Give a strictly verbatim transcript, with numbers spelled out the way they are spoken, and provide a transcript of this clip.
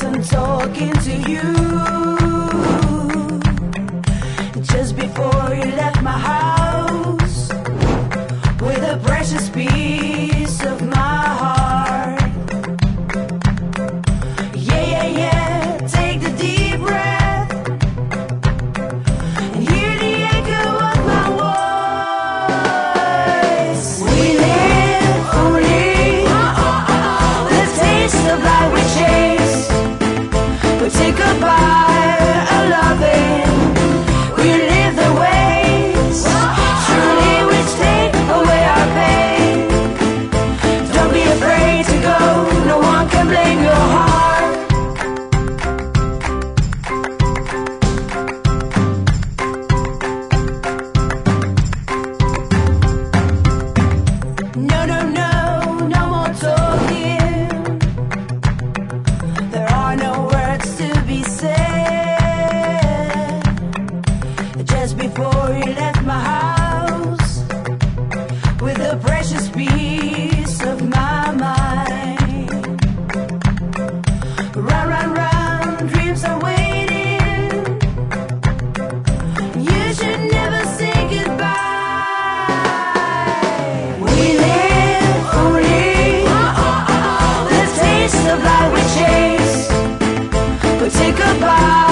I'm talking to you. Just before you left my house, with a precious piece of my heart. Yeah, yeah, yeah, take the deep breath and hear the echo of my voice. We live only the taste of life we chase. We take goodbye a loving. We live the ways, truly which take away our pain. Don't be afraid to go, no one can blame your heart. No, no, no, no more talking. There are no words to be said. Just before you left my house, with a precious piece of my mind. Round, round, round, dreams are waiting. You should never say goodbye. We live only the taste of life we chase. But say goodbye